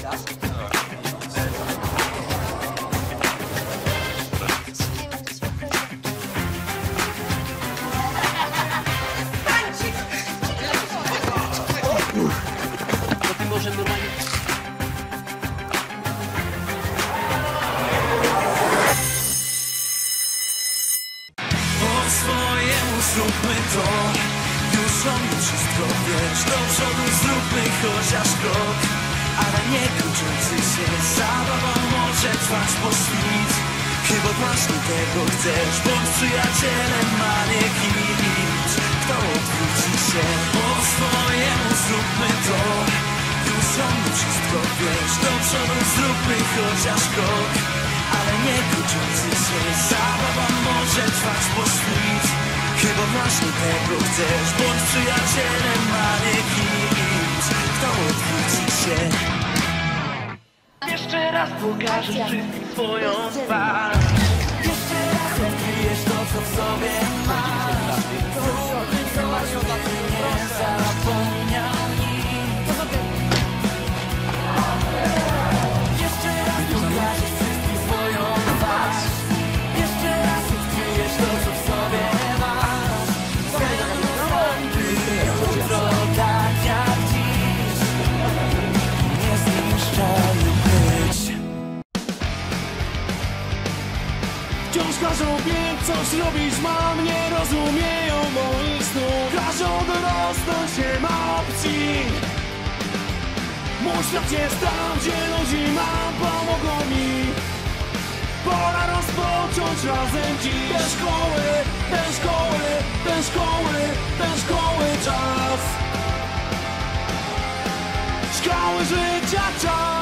To ty może normalnie... Po swojemu zróbmy to. Już o mnie wszystko wiesz. Do przodu zróbmy chociaż krok, ale nie kończący się. Zabawa może trwać po świt. Chyba właśnie tego chcesz. Bądź przyjacielem, a nie kimś, kto odwróci się. Po swojemu zróbmy to. Już o mnie wszystko wiesz. Do przodu zróbmy chociaż krok, ale nie kończący się. Zabawa może trwać po świt. Chyba właśnie tego chcesz. Bądź przyjacielem, a nie kimś, kto odwróci się. Jeszcze raz pokażesz wszystkim swoją twarz. Jeszcze raz odkryjesz to, co w sobie masz. Zróbmy coś, by nie zapomniał nikt. Jeszcze raz pokażesz wszystkim swoją twarz. Jeszcze raz odkryjesz to, co w sobie masz. By jutro tak jak dziś niezniszczalny być. Wciąż każą wiem, coś robić mam, nie rozumieją moich snów. Każą dorosnąć, nie ma opcji. Mój świat jest tam, gdzie ludzi mam, pomogą mi. Pora rozpocząć razem dziś. Ten szkoły, ten szkoły, ten szkoły, ten szkoły czas. Szkoły życia czas.